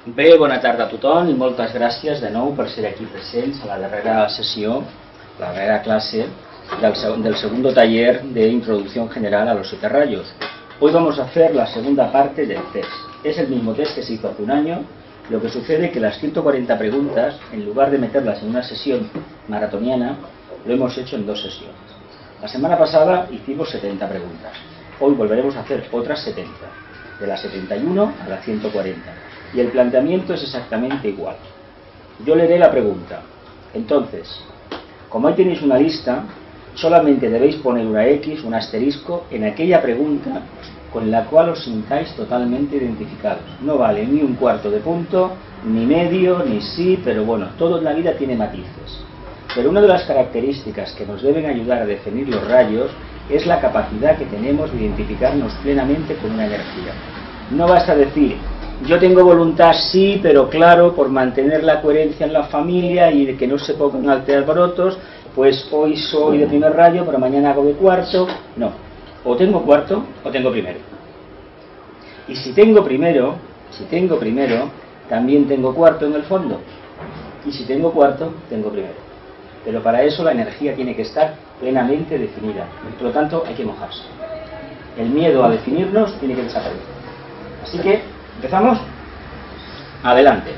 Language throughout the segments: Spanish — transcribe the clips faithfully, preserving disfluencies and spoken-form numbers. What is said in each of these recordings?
Bé, bona tarda a tothom i moltes gràcies de nou per ser aquí presents a la darrera sessió, la darrera clase del, del segundo taller de Introducción General a los siete rayos. Hoy vamos a hacer la segunda parte del test. Es el mismo test que se hizo hace un año, lo que sucede que las ciento cuarenta preguntas, en lugar de meterlas en una sesión maratoniana, lo hemos hecho en dos sesiones. La semana pasada hicimos setenta preguntas. Hoy volveremos a hacer otras setenta, de las setenta y uno a las ciento cuarenta. Y el planteamiento es exactamente igual. Yo leeré la pregunta. Entonces, como ahí tenéis una lista, solamente debéis poner una X, un asterisco, en aquella pregunta con la cual os sintáis totalmente identificados. No vale ni un cuarto de punto, ni medio, ni sí, pero bueno, todo en la vida tiene matices. Pero una de las características que nos deben ayudar a definir los rayos es la capacidad que tenemos de identificarnos plenamente con una energía. No basta decir, yo tengo voluntad sí, pero claro, por mantener la coherencia en la familia y de que no se pongan alborotos, pues hoy soy de primer rayo, pero mañana hago de cuarto. No, o tengo cuarto o tengo primero. Y si tengo primero, si tengo primero, también tengo cuarto en el fondo. Y si tengo cuarto, tengo primero. Pero para eso la energía tiene que estar plenamente definida. Por lo tanto, hay que mojarse. El miedo a definirnos tiene que desaparecer. Así que, ¿empezamos? Adelante.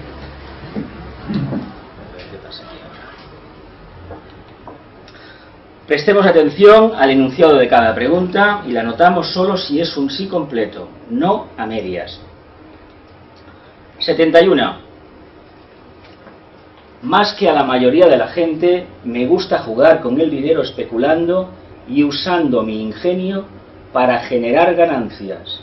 Prestemos atención al enunciado de cada pregunta y la anotamos solo si es un sí completo, no a medias. setenta y uno. Más que a la mayoría de la gente, me gusta jugar con el dinero especulando y usando mi ingenio para generar ganancias.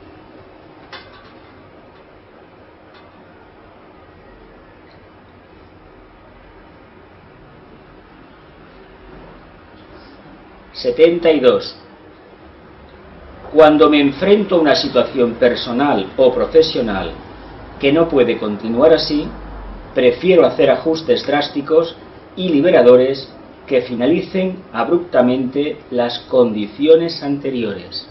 setenta y dos. Cuando me enfrento a una situación personal o profesional que no puede continuar así, prefiero hacer ajustes drásticos y liberadores que finalicen abruptamente las condiciones anteriores.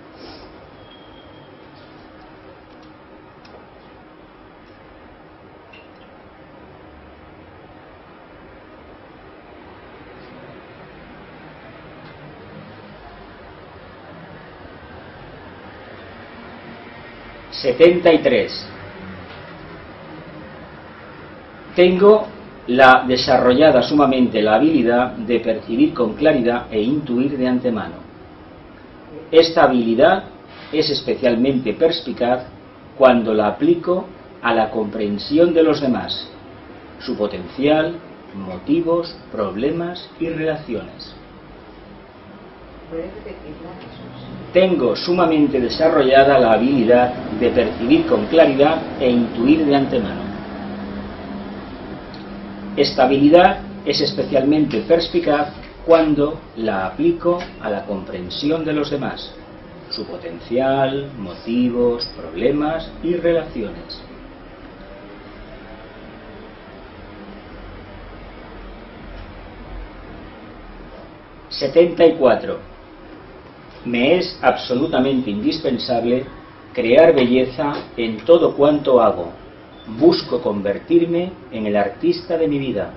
setenta y tres. Tengo la desarrollada sumamente la habilidad de percibir con claridad e intuir de antemano. Esta habilidad es especialmente perspicaz cuando la aplico a la comprensión de los demás, su potencial, motivos, problemas y relaciones. ¿Puedes repetirla, Jesús? Tengo sumamente desarrollada la habilidad de percibir con claridad e intuir de antemano. Esta habilidad es especialmente perspicaz cuando la aplico a la comprensión de los demás, su potencial, motivos, problemas y relaciones. setenta y cuatro. Me es absolutamente indispensable crear belleza en todo cuanto hago. Busco convertirme en el artista de mi vida.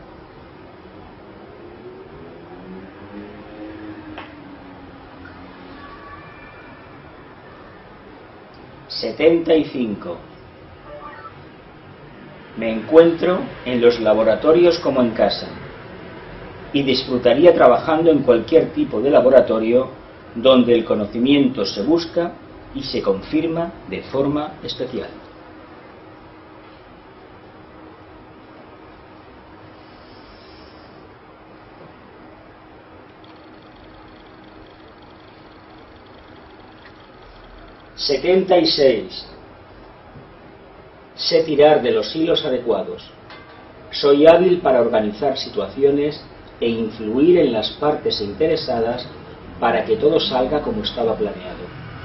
setenta y cinco. Me encuentro en los laboratorios como en casa y disfrutaría trabajando en cualquier tipo de laboratorio donde el conocimiento se busca y se confirma de forma especial. setenta y seis. Sé tirar de los hilos adecuados. Soy hábil para organizar situaciones e influir en las partes interesadas para que todo salga como estaba planeado.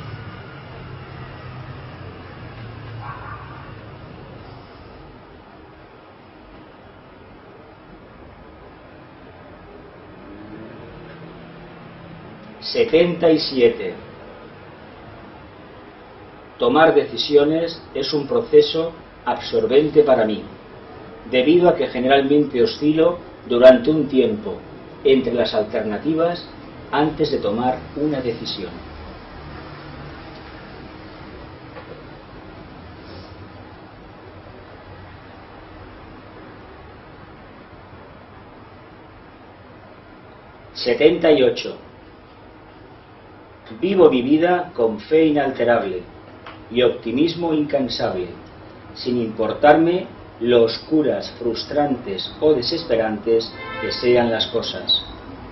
setenta y siete. Tomar decisiones es un proceso absorbente para mí, debido a que generalmente oscilo durante un tiempo entre las alternativas antes de tomar una decisión. setenta y ocho. Vivo mi vida con fe inalterable y optimismo incansable, sin importarme lo oscuras, frustrantes o desesperantes que sean las cosas.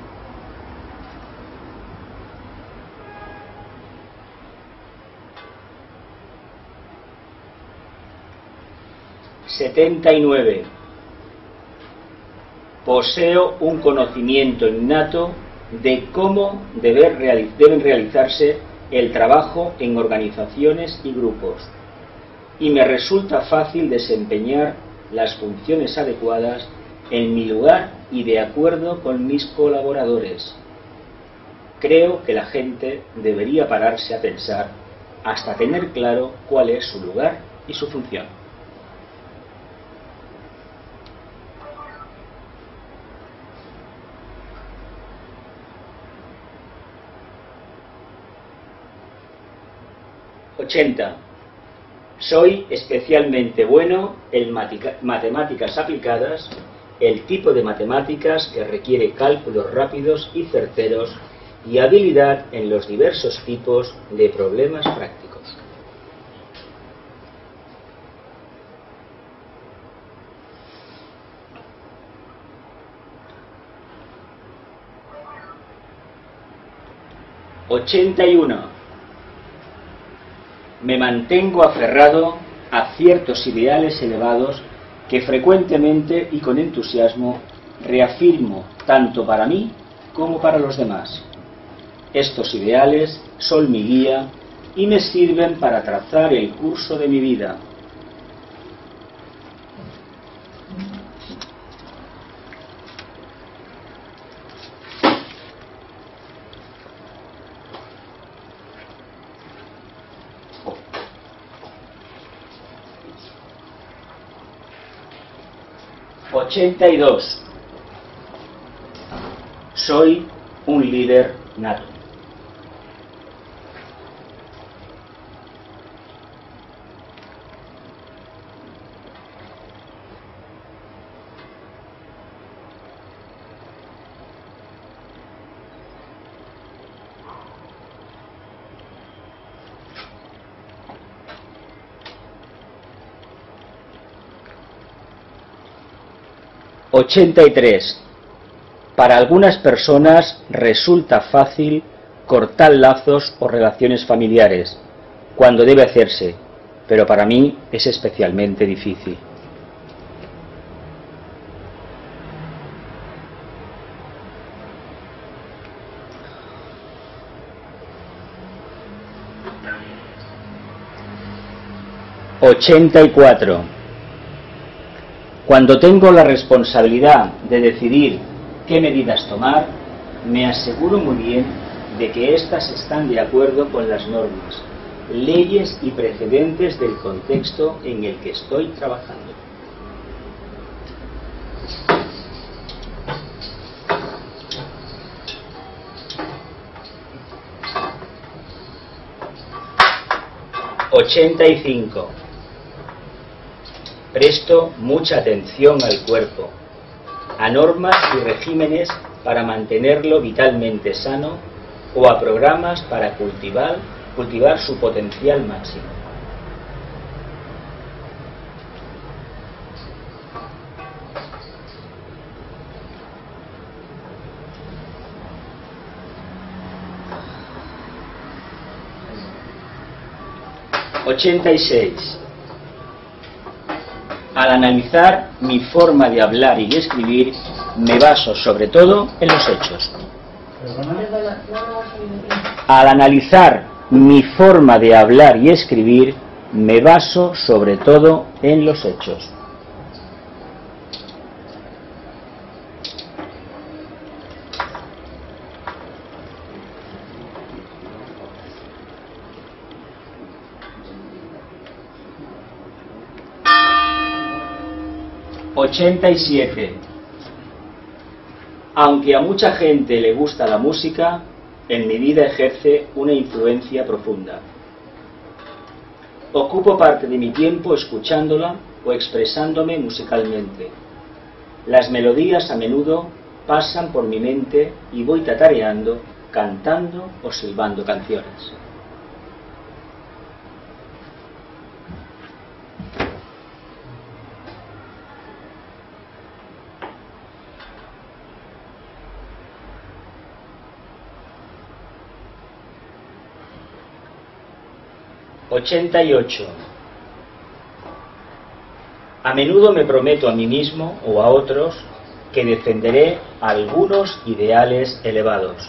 setenta y nueve. Poseo un conocimiento innato de cómo deber reali- deben realizarse el trabajo en organizaciones y grupos, y me resulta fácil desempeñar las funciones adecuadas en mi lugar y de acuerdo con mis colaboradores. Creo que la gente debería pararse a pensar hasta tener claro cuál es su lugar y su función. ochenta. Soy especialmente bueno en matemáticas aplicadas, el tipo de matemáticas que requiere cálculos rápidos y certeros y habilidad en los diversos tipos de problemas prácticos. ochenta y uno. Me mantengo aferrado a ciertos ideales elevados que frecuentemente y con entusiasmo reafirmo tanto para mí como para los demás. Estos ideales son mi guía y me sirven para trazar el curso de mi vida. ochenta y dos. Soy un líder nato. ochenta y tres. Para algunas personas resulta fácil cortar lazos o relaciones familiares cuando debe hacerse, pero para mí es especialmente difícil. ochenta y cuatro. Cuando tengo la responsabilidad de decidir qué medidas tomar, me aseguro muy bien de que éstas están de acuerdo con las normas, leyes y precedentes del contexto en el que estoy trabajando. ochenta y cinco. Presto mucha atención al cuerpo, a normas y regímenes para mantenerlo vitalmente sano o a programas para cultivar, cultivar su potencial máximo. ochenta y seis. Al analizar mi forma de hablar y de escribir, me baso sobre todo en los hechos. Al analizar mi forma de hablar y escribir, me baso sobre todo en los hechos. ochenta y siete. Aunque a mucha gente le gusta la música, en mi vida ejerce una influencia profunda. Ocupo parte de mi tiempo escuchándola o expresándome musicalmente. Las melodías a menudo pasan por mi mente y voy tatareando, cantando o silbando canciones. ochenta y ocho. A menudo me prometo a mí mismo o a otros que defenderé algunos ideales elevados.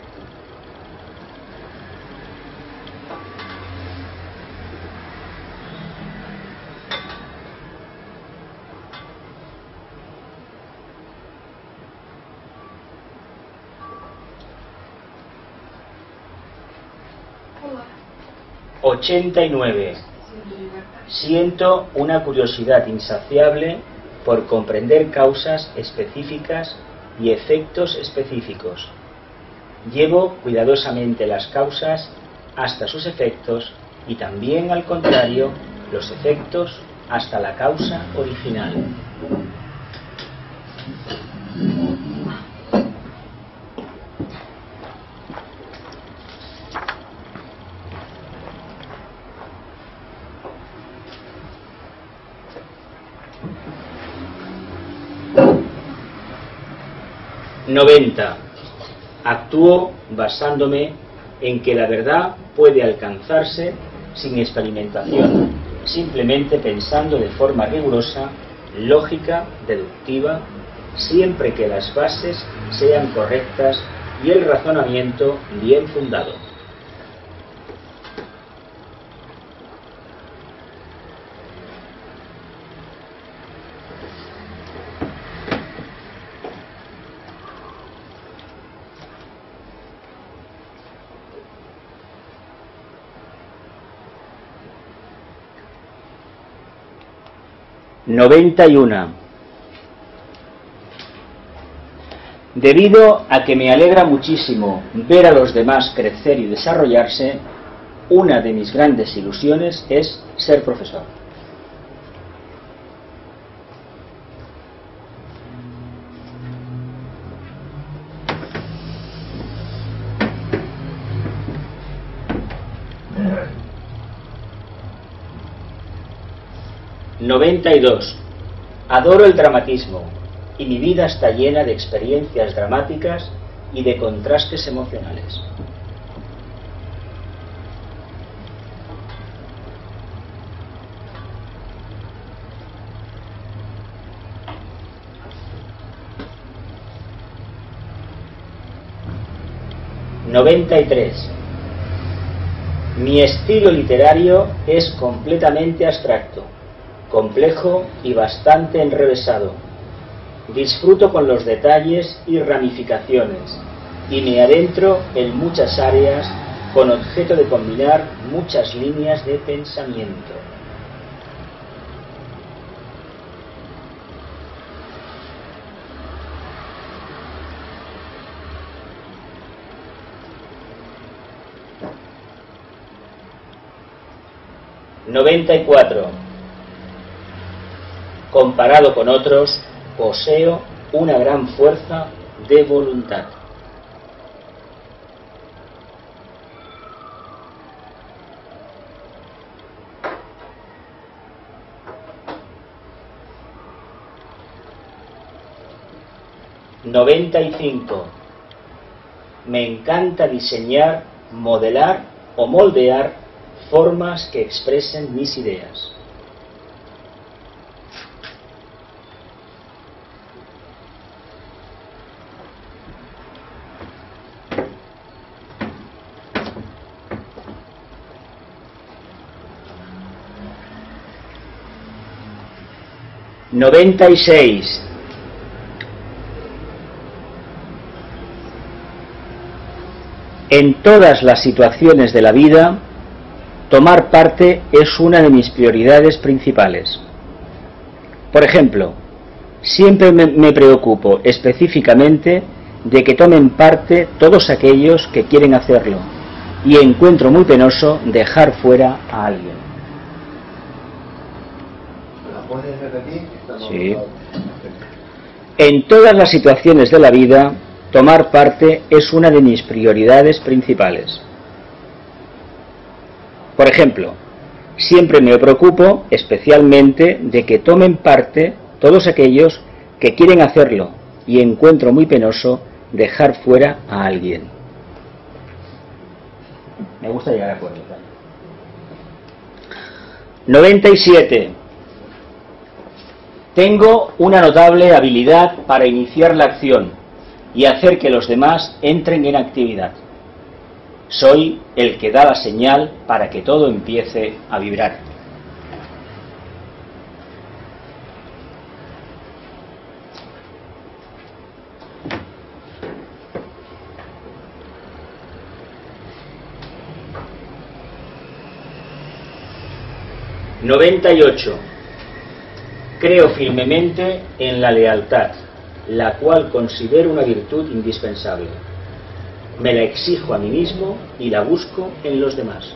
ochenta y nueve. Siento una curiosidad insaciable por comprender causas específicas y efectos específicos. Llevo cuidadosamente las causas hasta sus efectos y también, al contrario, los efectos hasta la causa original. noventa. Actúo basándome en que la verdad puede alcanzarse sin experimentación, simplemente pensando de forma rigurosa, lógica, deductiva, siempre que las bases sean correctas y el razonamiento bien fundado. noventa y uno. Debido a que me alegra muchísimo ver a los demás crecer y desarrollarse, una de mis grandes ilusiones es ser profesor. noventa y dos. Adoro el dramatismo y mi vida está llena de experiencias dramáticas y de contrastes emocionales. noventa y tres. Mi estilo literario es completamente abstracto, complejo y bastante enrevesado. Disfruto con los detalles y ramificaciones y me adentro en muchas áreas con objeto de combinar muchas líneas de pensamiento. noventa y cuatro. Comparado con otros, poseo una gran fuerza de voluntad. noventa y cinco. Me encanta diseñar, modelar o moldear formas que expresen mis ideas. noventa y seis. En todas las situaciones de la vida, tomar parte es una de mis prioridades principales. Por ejemplo, Siempre me, me preocupo específicamente de que tomen parte todos aquellos que quieren hacerlo y encuentro muy penoso dejar fuera a alguien. ¿La puedes repetir? Sí. En todas las situaciones de la vida, tomar parte es una de mis prioridades principales. Por ejemplo, siempre me preocupo especialmente de que tomen parte todos aquellos que quieren hacerlo y encuentro muy penoso dejar fuera a alguien. Me gusta llegar a acuerdo. noventa y siete. Tengo una notable habilidad para iniciar la acción y hacer que los demás entren en actividad. Soy el que da la señal para que todo empiece a vibrar. noventa y ocho. Creo firmemente en la lealtad, la cual considero una virtud indispensable. Me la exijo a mí mismo y la busco en los demás.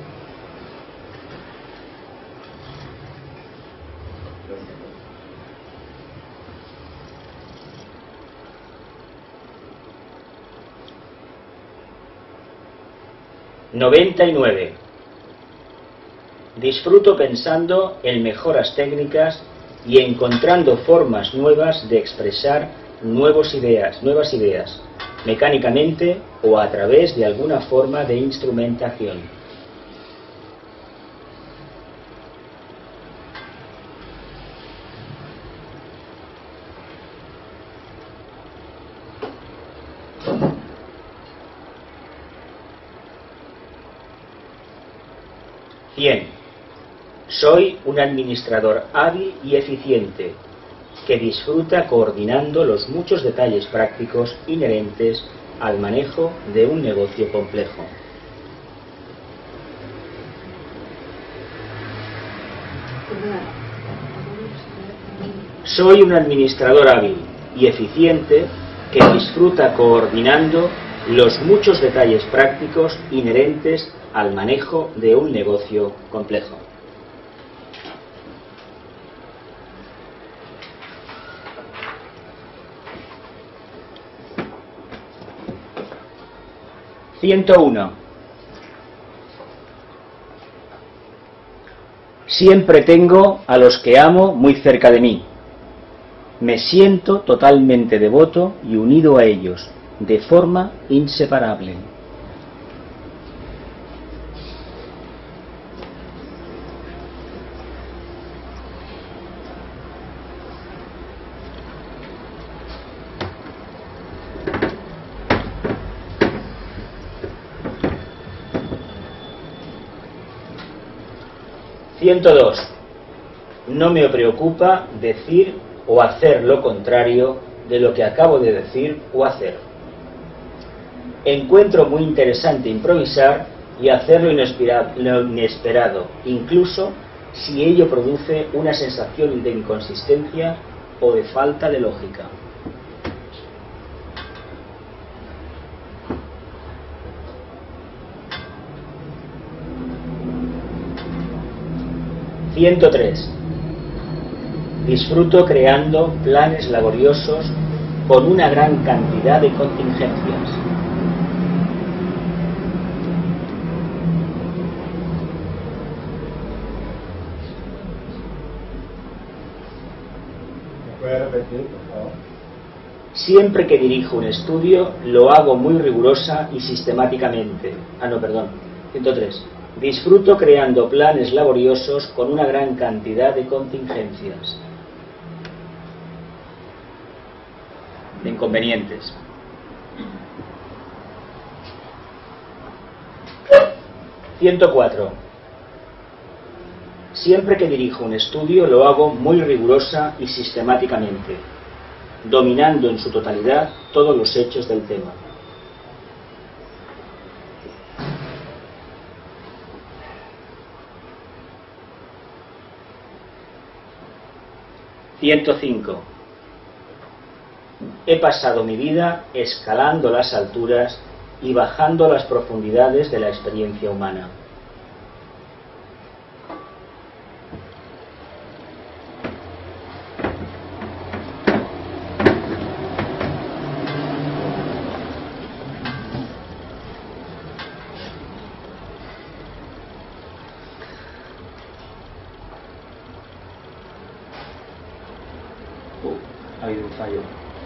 noventa y nueve. Disfruto pensando en mejoras técnicas y encontrando formas nuevas de expresar nuevas ideas, nuevas ideas, mecánicamente o a través de alguna forma de instrumentación. cien. Soy un administrador hábil y eficiente que disfruta coordinando los muchos detalles prácticos inherentes al manejo de un negocio complejo. Soy un administrador hábil y eficiente que disfruta coordinando los muchos detalles prácticos inherentes al manejo de un negocio complejo. ciento uno. Siempre tengo a los que amo muy cerca de mí. Me siento totalmente devoto y unido a ellos, de forma inseparable. ciento dos. No me preocupa decir o hacer lo contrario de lo que acabo de decir o hacer. Encuentro muy interesante improvisar y hacer lo inesperado, incluso si ello produce una sensación de inconsistencia o de falta de lógica. ciento tres. Disfruto creando planes laboriosos con una gran cantidad de contingencias. ¿Me puede repetir, por favor? Siempre que dirijo un estudio, lo hago muy rigurosa y sistemáticamente. Ah, no, perdón. ciento tres. Disfruto creando planes laboriosos con una gran cantidad de contingencias, de inconvenientes. ciento cuatro. Siempre que dirijo un estudio lo hago muy rigurosa y sistemáticamente, dominando en su totalidad todos los hechos del tema. ciento cinco. he pasado mi vida escalando las alturas y bajando las profundidades de la experiencia humana. Ha habido un fallo.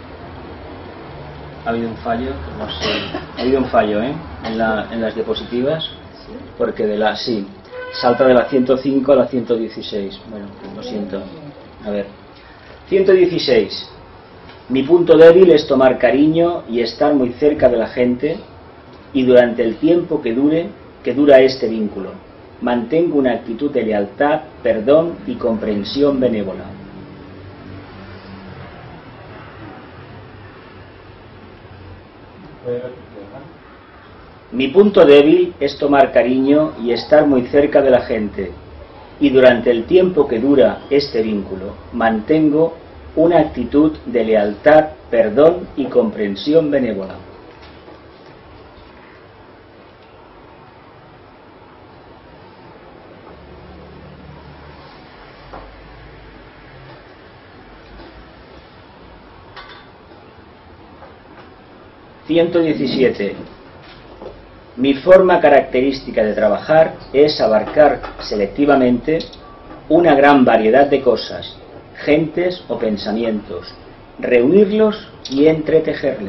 Ha habido un fallo, no sé. Ha habido un fallo, ¿eh? En, la, en las diapositivas. Porque de la. Sí. Salta de la ciento cinco a la ciento dieciséis. Bueno, lo siento. A ver. ciento dieciséis. Mi punto débil es tomar cariño y estar muy cerca de la gente. Y durante el tiempo que dure, que dura este vínculo, mantengo una actitud de lealtad, perdón y comprensión benévola. Mi punto débil es tomar cariño y estar muy cerca de la gente, y durante el tiempo que dura este vínculo, mantengo una actitud de lealtad, perdón y comprensión benévola. ciento diecisiete. Mi forma característica de trabajar es abarcar selectivamente una gran variedad de cosas, gentes o pensamientos, reunirlos y entretejerlos.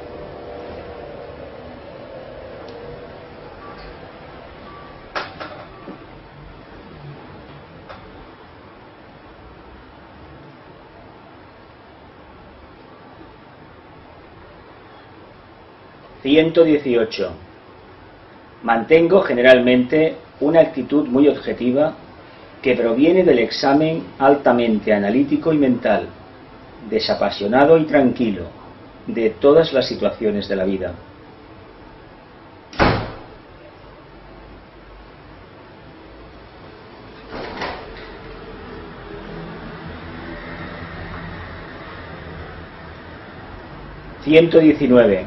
ciento dieciocho. Mantengo generalmente una actitud muy objetiva que proviene del examen altamente analítico y mental, desapasionado y tranquilo, de todas las situaciones de la vida. ciento diecinueve.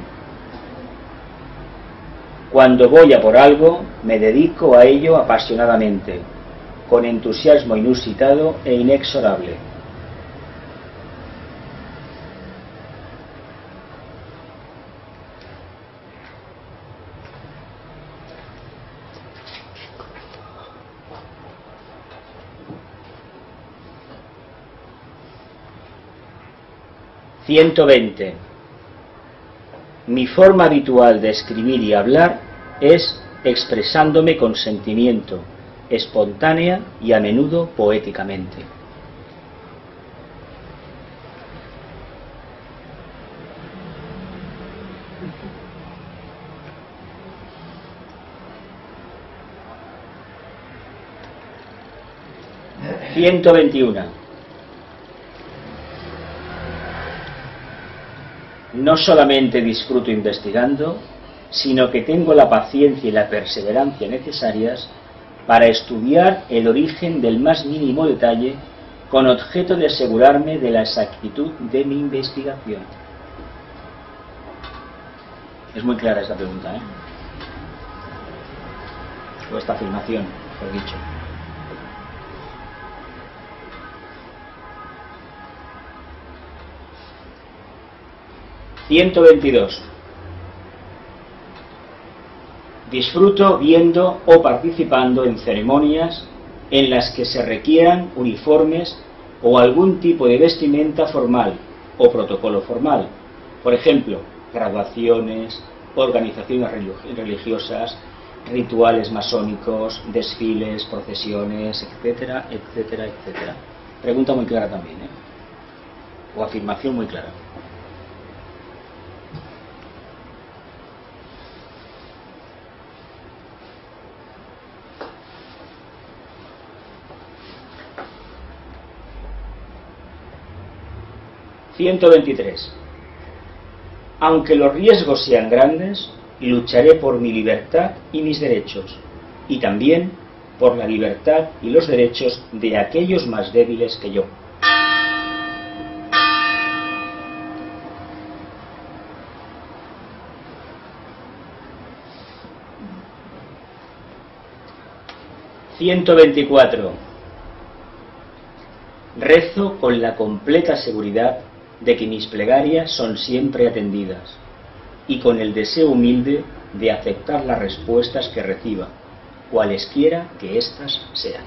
Cuando voy a por algo, me dedico a ello apasionadamente, con entusiasmo inusitado e inexorable. ciento veinte. Mi forma habitual de escribir y hablar es expresándome con sentimiento, espontánea y a menudo poéticamente. ciento veintiuno. No solamente disfruto investigando, sino que tengo la paciencia y la perseverancia necesarias para estudiar el origen del más mínimo detalle con objeto de asegurarme de la exactitud de mi investigación. Es muy clara esta pregunta, ¿eh? O esta afirmación, por dicho. ciento veintidós. Disfruto viendo o participando en ceremonias en las que se requieran uniformes o algún tipo de vestimenta formal o protocolo formal. Por ejemplo, graduaciones, organizaciones religiosas, rituales masónicos, desfiles, procesiones, etcétera, etcétera, etcétera. Pregunta muy clara también, ¿eh? O afirmación muy clara. ciento veintitrés. Aunque los riesgos sean grandes, lucharé por mi libertad y mis derechos, y también por la libertad y los derechos de aquellos más débiles que yo. ciento veinticuatro. Rezo con la completa seguridad de que mis plegarias son siempre atendidas y con el deseo humilde de aceptar las respuestas que reciba, cualesquiera que éstas sean.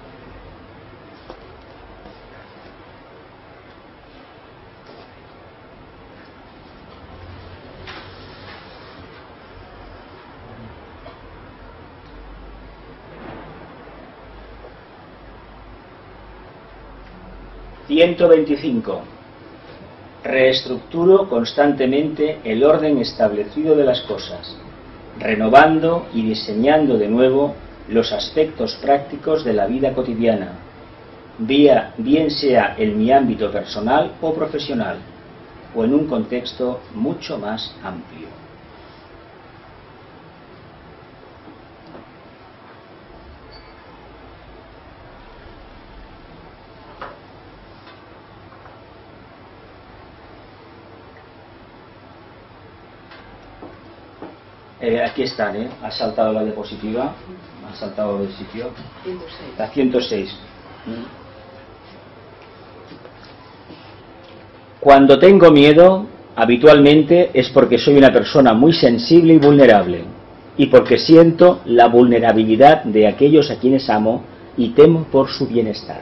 ciento veinticinco. Reestructuro constantemente el orden establecido de las cosas, renovando y diseñando de nuevo los aspectos prácticos de la vida cotidiana, vía, bien sea en mi ámbito personal o profesional, o en un contexto mucho más amplio. Eh, aquí están, ¿eh? Ha saltado la diapositiva, ha saltado del sitio. ciento seis. La ciento seis. Cuando tengo miedo, habitualmente es porque soy una persona muy sensible y vulnerable, y porque siento la vulnerabilidad de aquellos a quienes amo y temo por su bienestar.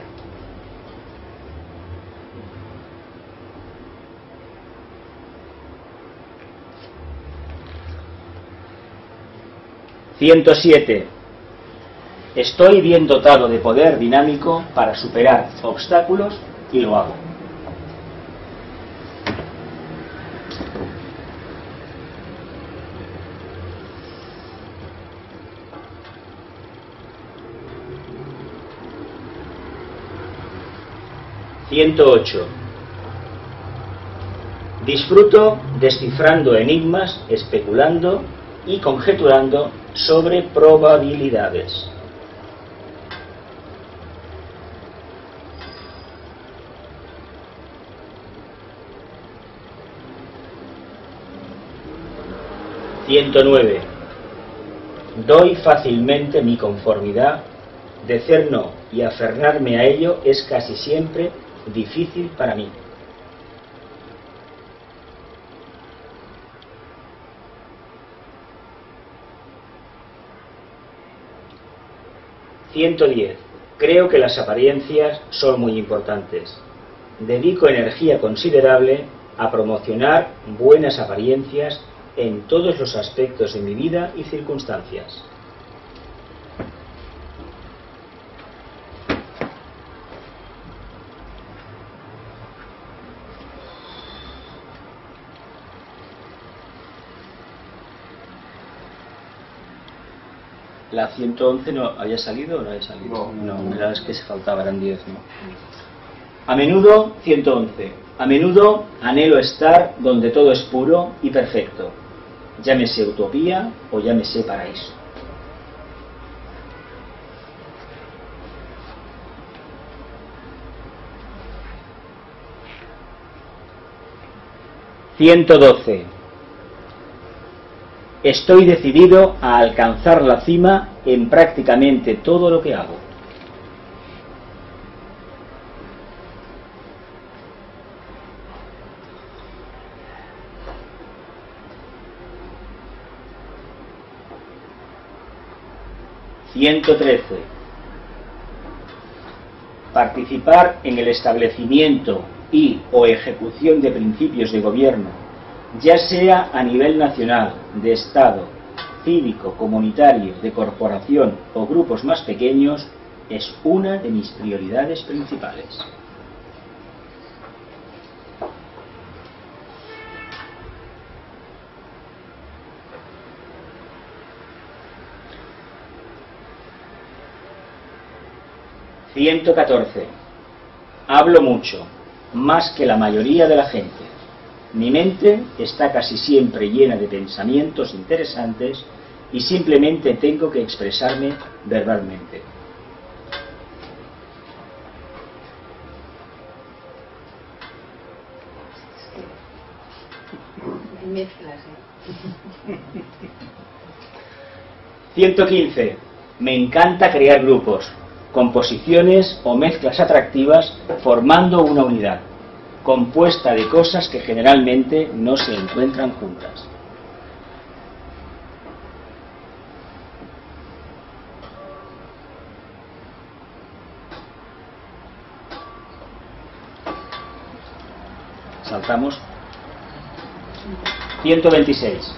ciento siete. Estoy bien dotado de poder dinámico para superar obstáculos y lo hago. ciento ocho. Disfruto descifrando enigmas, especulando y conjeturando sobre probabilidades. ciento nueve. Doy fácilmente mi conformidad. Decir no y aferrarme a ello es casi siempre difícil para mí. ciento diez. Creo que las apariencias son muy importantes. Dedico energía considerable a promocionar buenas apariencias en todos los aspectos de mi vida y circunstancias. La ciento once no había salido o no había salido. No, no, era es que se faltaba, eran diez, ¿no? A menudo, ciento once. A menudo anhelo estar donde todo es puro y perfecto. Llámese utopía o llámese paraíso. ciento doce. Estoy decidido a alcanzar la cima en prácticamente todo lo que hago. ciento trece. Participar en el establecimiento y o ejecución de principios de gobierno, ya sea a nivel nacional, de Estado, cívico, comunitario, de corporación o grupos más pequeños, es una de mis prioridades principales. ciento catorce. Hablo mucho, más que la mayoría de la gente. Mi mente está casi siempre llena de pensamientos interesantes y simplemente tengo que expresarme verbalmente. Hay mezclas, ¿eh? ciento quince. Me encanta crear grupos, composiciones o mezclas atractivas formando una unidad, compuesta de cosas que generalmente no se encuentran juntas. Saltamos. ciento veintiséis.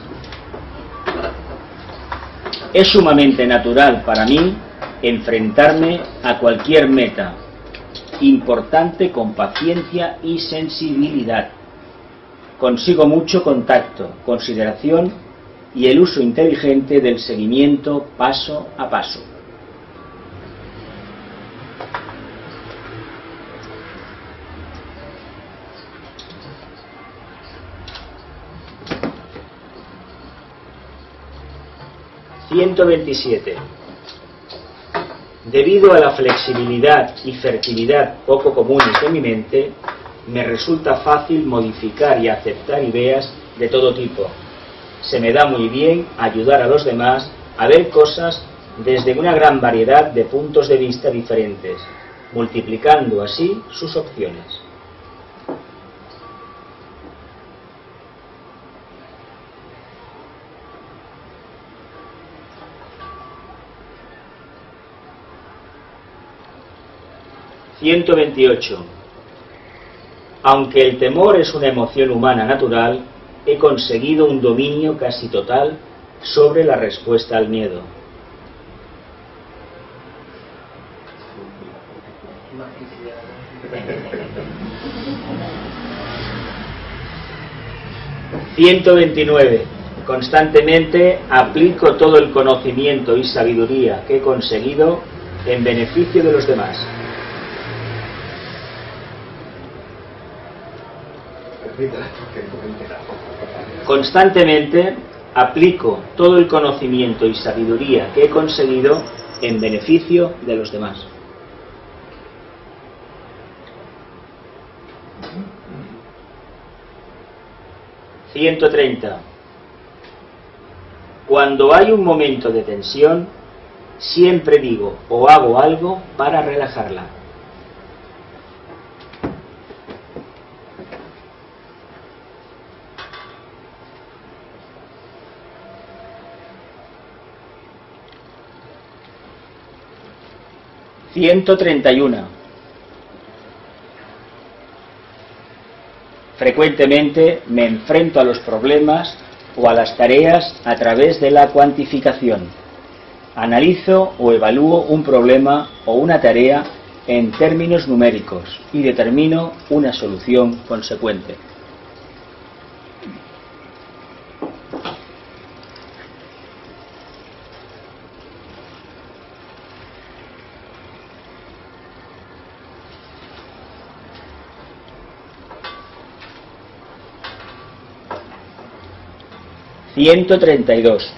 Es sumamente natural para mí enfrentarme a cualquier meta importante con paciencia y sensibilidad. Consigo mucho contacto, consideración y el uso inteligente del seguimiento paso a paso. ciento veintisiete. Debido a la flexibilidad y fertilidad poco comunes de mi mente, me resulta fácil modificar y aceptar ideas de todo tipo. Se me da muy bien ayudar a los demás a ver cosas desde una gran variedad de puntos de vista diferentes, multiplicando así sus opciones. ciento veintiocho. Aunque el temor es una emoción humana natural, he conseguido un dominio casi total sobre la respuesta al miedo. ciento veintinueve. Constantemente aplico todo el conocimiento y sabiduría que he conseguido en beneficio de los demás. Constantemente aplico todo el conocimiento y sabiduría que he conseguido en beneficio de los demás. ciento treinta. Cuando hay un momento de tensión, siempre digo o hago algo para relajarla. ciento treinta y uno. Frecuentemente me enfrento a los problemas o a las tareas a través de la cuantificación. Analizo o evalúo un problema o una tarea en términos numéricos y determino una solución consecuente. ciento treinta y dos.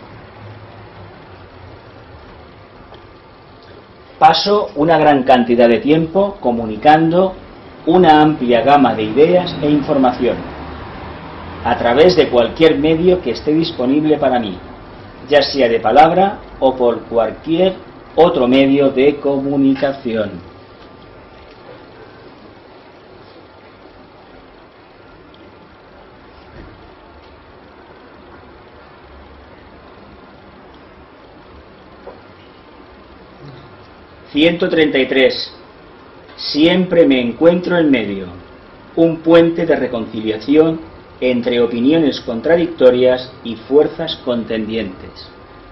Paso una gran cantidad de tiempo comunicando una amplia gama de ideas e información a través de cualquier medio que esté disponible para mí, ya sea de palabra o por cualquier otro medio de comunicación. ciento treinta y tres. Siempre me encuentro en medio, un puente de reconciliación entre opiniones contradictorias y fuerzas contendientes.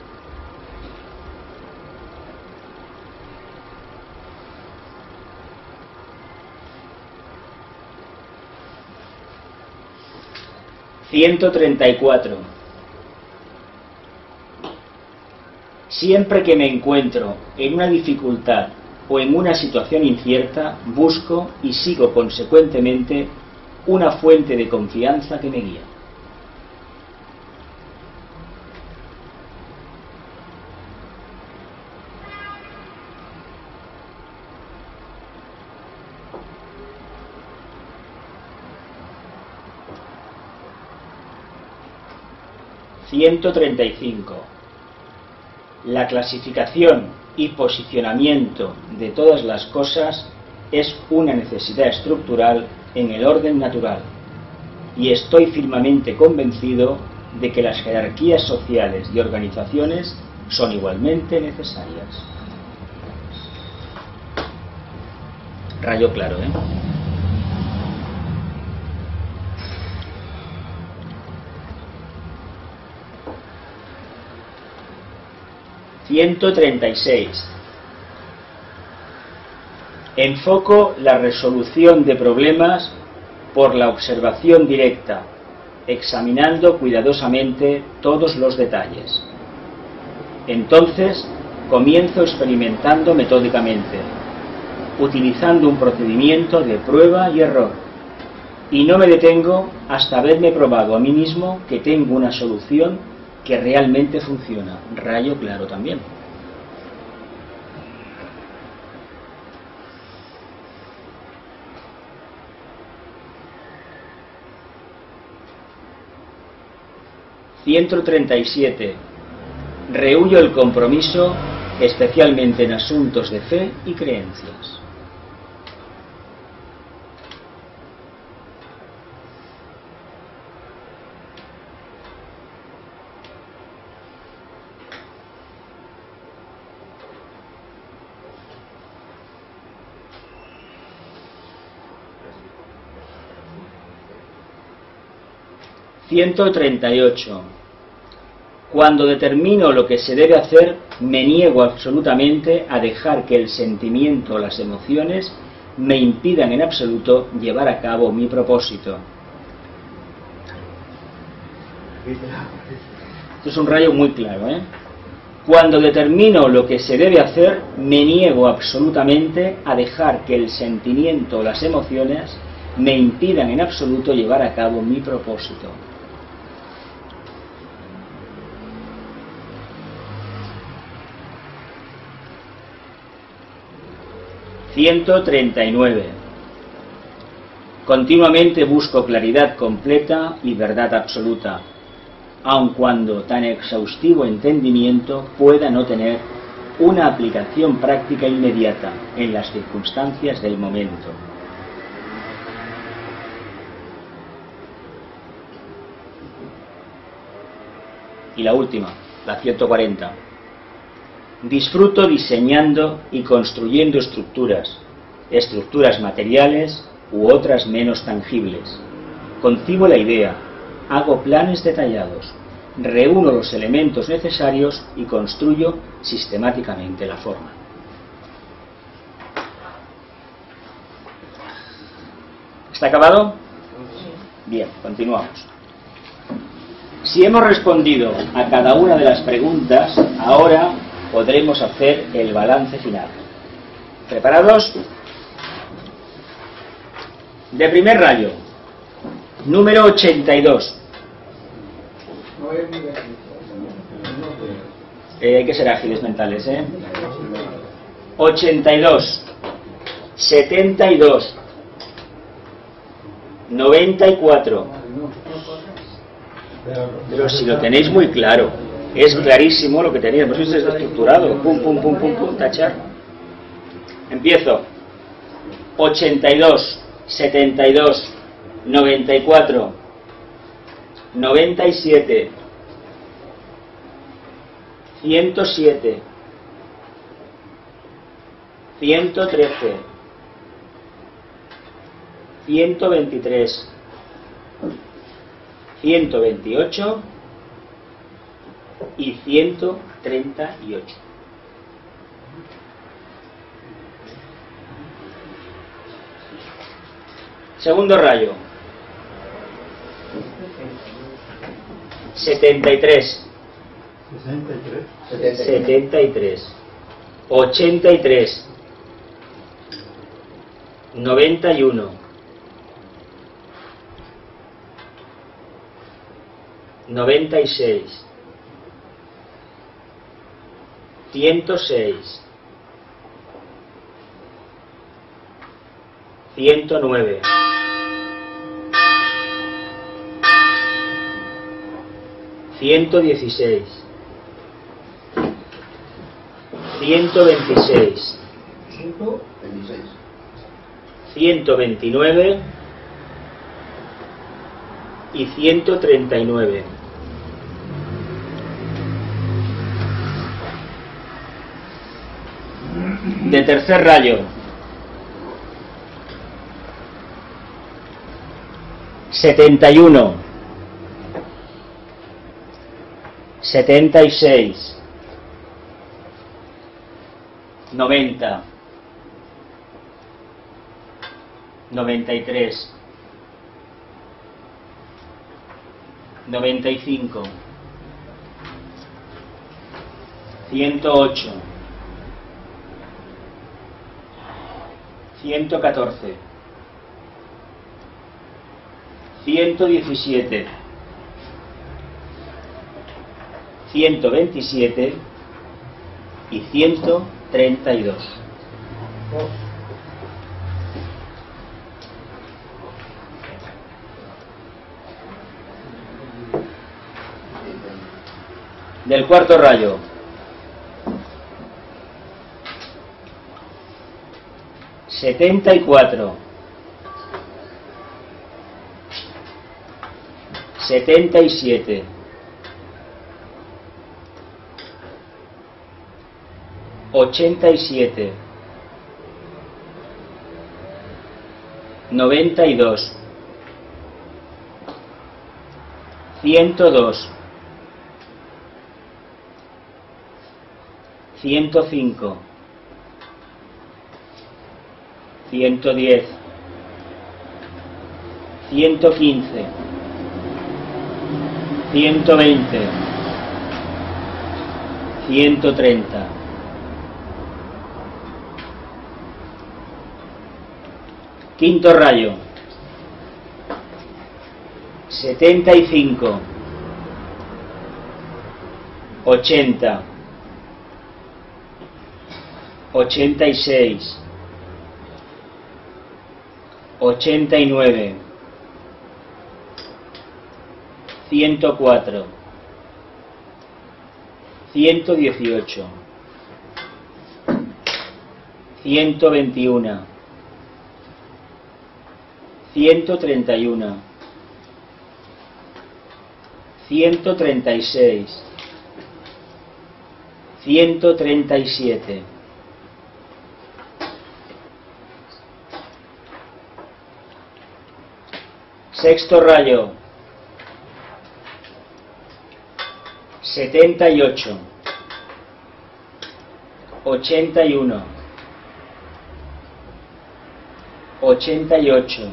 ciento treinta y cuatro. Siempre que me encuentro en una dificultad o en una situación incierta, busco y sigo consecuentemente una fuente de confianza que me guía. ciento treinta y cinco. La clasificación y posicionamiento de todas las cosas es una necesidad estructural en el orden natural, y estoy firmemente convencido de que las jerarquías sociales y organizaciones son igualmente necesarias. Rayo claro, ¿eh? ciento treinta y seis. Enfoco la resolución de problemas por la observación directa, examinando cuidadosamente todos los detalles. Entonces, comienzo experimentando metódicamente, utilizando un procedimiento de prueba y error, y no me detengo hasta haberme probado a mí mismo que tengo una solución que realmente funciona. Rayo claro también. ciento treinta y siete. Rehuyo el compromiso, especialmente en asuntos de fe y creencias. ciento treinta y ocho. Cuando determino lo que se debe hacer, me niego absolutamente a dejar que el sentimiento o las emociones me impidan en absoluto llevar a cabo mi propósito. Esto es un rayo muy claro, ¿eh? Cuando determino lo que se debe hacer, me niego absolutamente a dejar que el sentimiento o las emociones me impidan en absoluto llevar a cabo mi propósito. ciento treinta y nueve. Continuamente busco claridad completa y verdad absoluta, aun cuando tan exhaustivo entendimiento pueda no tener una aplicación práctica inmediata en las circunstancias del momento. Y la última, la ciento cuarenta. Disfruto diseñando y construyendo estructuras, estructuras materiales u otras menos tangibles. Concibo la idea, hago planes detallados, reúno los elementos necesarios y construyo sistemáticamente la forma. ¿Está acabado? Bien, continuamos. Si hemos respondido a cada una de las preguntas, ahora podremos hacer el balance final. ¿Preparados? De primer rayo, número ochenta y dos. Eh, hay que ser ágiles mentales, ¿eh? ochenta y dos, setenta y dos, noventa y cuatro. Pero si lo tenéis muy claro, es clarísimo lo que tenéis, pues es estructurado, pum, pum, pum, pum, pum, tachar. Empiezo. ochenta y dos, setenta y dos, noventa y cuatro, noventa y siete, ciento siete, ciento trece, ciento veintitrés, ciento veintiocho y ciento treinta y ocho. Segundo rayo. setenta y tres. setenta y tres. ochenta y tres. noventa y uno. noventa y seis. ciento seis. ciento nueve. ciento dieciséis. ciento veintiséis, ciento veintiséis, ciento veintinueve y ciento treinta y nueve. De tercer rayo, setenta y uno, setenta y seis, noventa, noventa y tres, noventa y cinco, ciento ocho, ciento catorce, ciento diecisiete, ciento veintisiete y ciento treinta y dos. Del cuarto rayo, setenta y cuatro, setenta y siete, ochenta y siete, noventa y dos, ciento dos, ciento cinco, ciento diez, ciento quince, ciento veinte, ciento treinta. Quinto rayo, setenta y cinco, ochenta, ochenta y seis, ochenta y nueve, ciento cuatro, ciento dieciocho, ciento veintiuno, ciento treinta y uno, ciento treinta y seis, ciento treinta y siete. Sexto rayo, setenta y ocho, ochenta y uno, ochenta y ocho,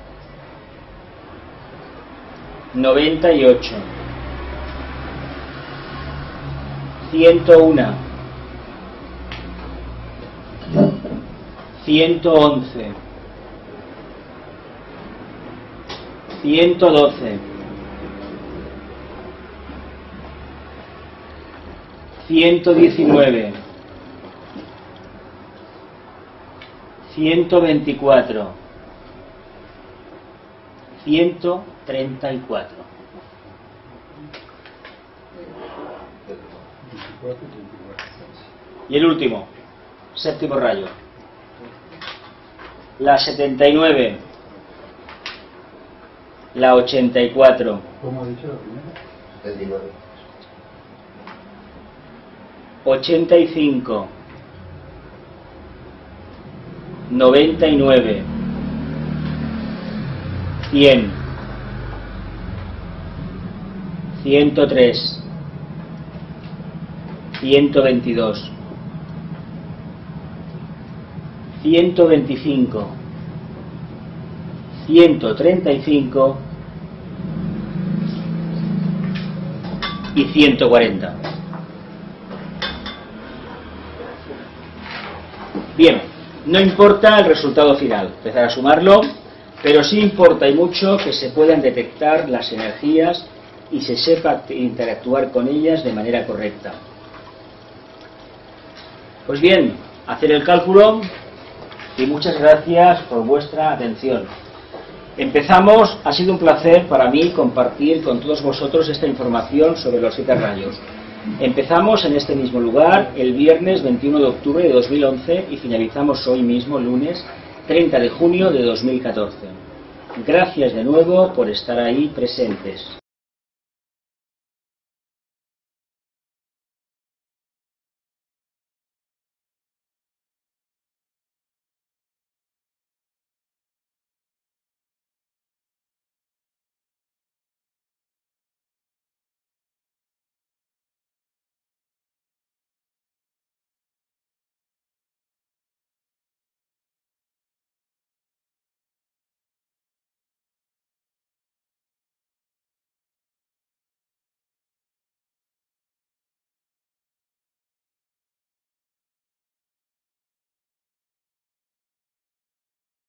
noventa y ocho, ciento uno, ciento once, ciento doce, ciento diecinueve, ciento veinticuatro, ciento treinta y cuatro. Y el último, séptimo rayo, la setenta y nueve, la ochenta y cuatro, ¿Cómo ha dicho la primera? setenta y nueve. ochenta y cinco, noventa y nueve, cien, ciento tres, ciento veintidós, ciento veinticinco, ciento treinta y cinco y ciento cuarenta. Bien, no importa el resultado final, empezar a sumarlo, pero sí importa y mucho que se puedan detectar las energías y se sepa interactuar con ellas de manera correcta. Pues bien, hacer el cálculo y muchas gracias por vuestra atención. Empezamos, ha sido un placer para mí compartir con todos vosotros esta información sobre los siete rayos. Empezamos en este mismo lugar el viernes veintiuno de octubre de dos mil once y finalizamos hoy mismo, lunes treinta de junio de dos mil catorce. Gracias de nuevo por estar ahí presentes.